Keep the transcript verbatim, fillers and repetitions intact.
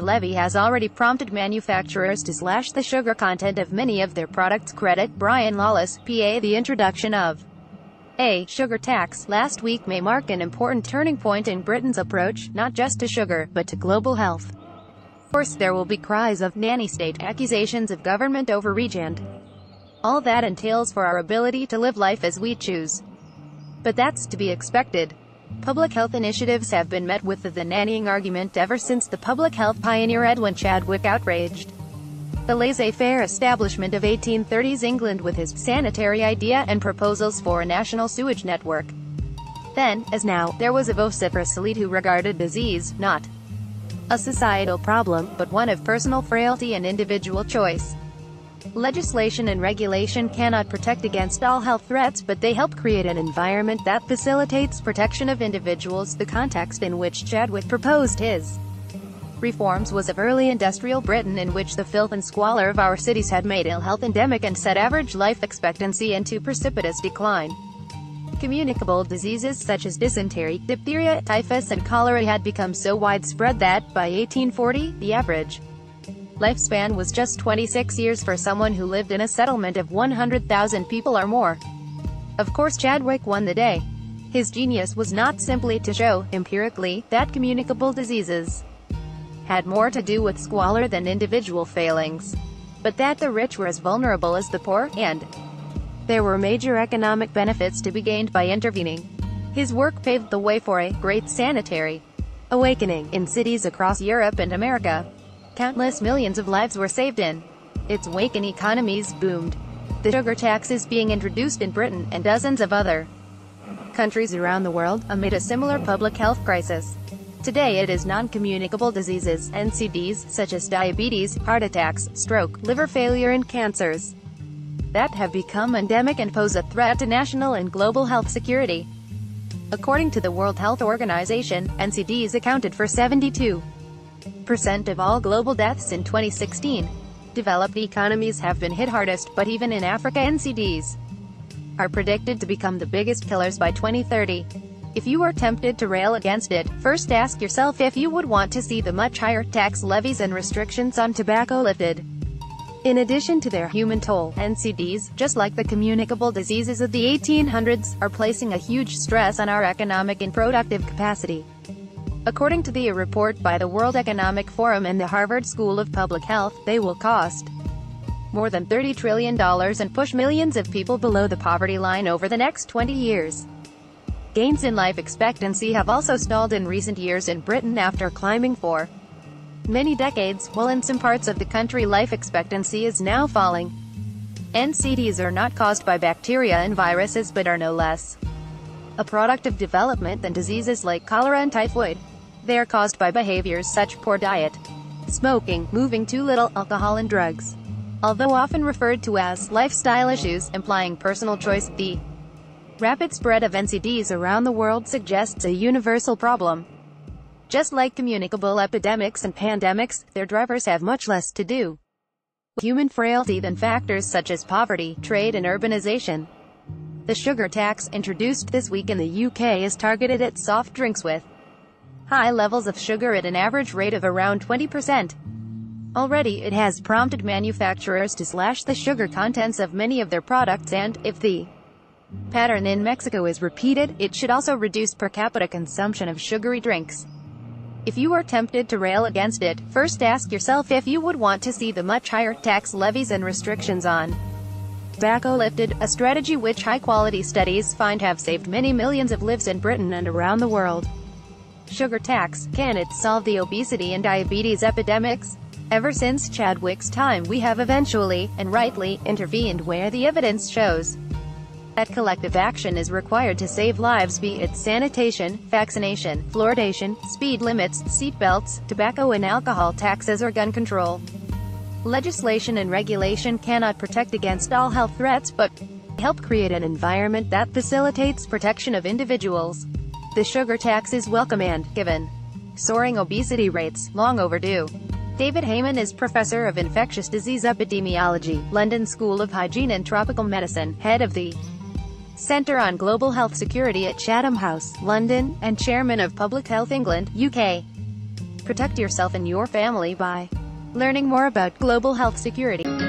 levy has already prompted manufacturers to slash the sugar content of many of their products. Credit Brian Lawless, P A. The introduction of a sugar tax last week may mark an important turning point in Britain's approach, not just to sugar, but to global health. Of course, there will be cries of nanny state, accusations of government overreach, and all that entails for our ability to live life as we choose. But that's to be expected. Public health initiatives have been met with the, the nannying argument ever since the public health pioneer Edwin Chadwick outraged the laissez-faire establishment of eighteen thirties England with his sanitary idea and proposals for a national sewage network. Then, as now, there was a vociferous elite who regarded disease, not a societal problem, but one of personal frailty and individual choice. Legislation and regulation cannot protect against all health threats, but they help create an environment that facilitates protection of individuals. The context in which Chadwick proposed his reforms was of early industrial Britain, in which the filth and squalor of our cities had made ill health endemic and set average life expectancy into precipitous decline. Communicable diseases such as dysentery, diphtheria, typhus and cholera had become so widespread that, by eighteen forty, the average lifespan was just twenty-six years for someone who lived in a settlement of one hundred thousand people or more. Of course, Chadwick won the day. His genius was not simply to show, empirically, that communicable diseases had more to do with squalor than individual failings, but that the rich were as vulnerable as the poor, and there were major economic benefits to be gained by intervening. His work paved the way for a great sanitary awakening in cities across Europe and America. Countless millions of lives were saved in its wake and economies boomed. The sugar tax is being introduced in Britain and dozens of other countries around the world, amid a similar public health crisis. Today it is non-communicable diseases, N C Ds, such as diabetes, heart attacks, stroke, liver failure and cancers, that have become endemic and pose a threat to national and global health security. According to the World Health Organization, N C Ds accounted for seventy-two percent of all global deaths in twenty sixteen. Developed economies have been hit hardest, but even in Africa, N C Ds are predicted to become the biggest killers by twenty thirty. If you are tempted to rail against it, first ask yourself if you would want to see the much higher tax levies and restrictions on tobacco lifted. In addition to their human toll, N C Ds, just like the communicable diseases of the eighteen hundreds, are placing a huge stress on our economic and productive capacity. According to the report by the World Economic Forum and the Harvard School of Public Health, they will cost more than thirty trillion dollars and push millions of people below the poverty line over the next twenty years. Gains in life expectancy have also stalled in recent years in Britain after climbing for many decades, while in some parts of the country life expectancy is now falling. N C Ds are not caused by bacteria and viruses but are no less a product of development than diseases like cholera and typhoid. They are caused by behaviors such as poor diet, smoking, moving too little, alcohol and drugs. Although often referred to as lifestyle issues, implying personal choice, the rapid spread of N C Ds around the world suggests a universal problem. Just like communicable epidemics and pandemics, their drivers have much less to do with human frailty than factors such as poverty, trade and urbanization. The sugar tax, introduced this week in the U K, is targeted at soft drinks with high levels of sugar at an average rate of around twenty percent. Already, it has prompted manufacturers to slash the sugar contents of many of their products, and, if the pattern in Mexico is repeated, it should also reduce per capita consumption of sugary drinks. If you are tempted to rail against it, first ask yourself if you would want to see the much higher tax levies and restrictions on tobacco lifted, a strategy which high-quality studies find have saved many millions of lives in Britain and around the world. Sugar tax, can it solve the obesity and diabetes epidemics? Ever since Chadwick's time we have eventually, and rightly, intervened where the evidence shows that collective action is required to save lives, be it sanitation, vaccination, fluoridation, speed limits, seatbelts, tobacco and alcohol taxes or gun control. Legislation and regulation cannot protect against all health threats, but help create an environment that facilitates protection of individuals. The sugar tax is welcome and, given soaring obesity rates, long overdue. David Heymann is Professor of Infectious Disease Epidemiology, London School of Hygiene and Tropical Medicine, head of the Centre on Global Health Security at Chatham House, London, and Chairman of Public Health England, U K. Protect yourself and your family by learning more about global health security.